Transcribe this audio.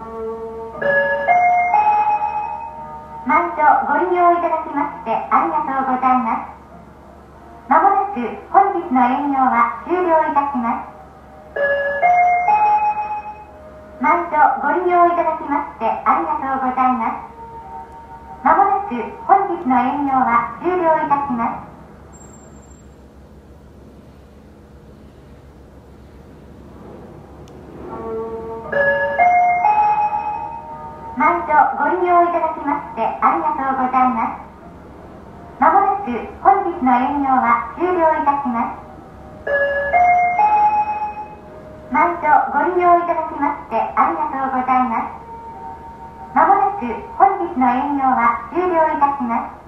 毎度ご利用いただきましてありがとうございます。まもなく本日の営業は終了いたします。毎度ご利用いただきましてありがとうございます。まもなく本日の営業は終了いたします。毎度ご利用いただきましてありがとうございます。まもなく本日の営業は終了いたします。毎度ご利用いただきましてありがとうございます。まもなく本日の営業は終了いたします。